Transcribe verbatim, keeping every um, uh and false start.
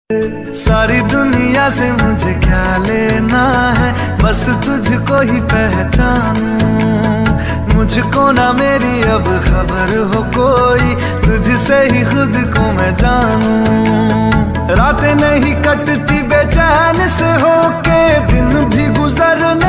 सारी दुनिया से मुझे क्या लेना है, बस तुझको ही पहचानूं। मुझको ना मेरी अब खबर हो कोई, तुझसे ही खुद को मैं जानूं। रातें नहीं कटती बेचैन से होके, दिन भी गुजरने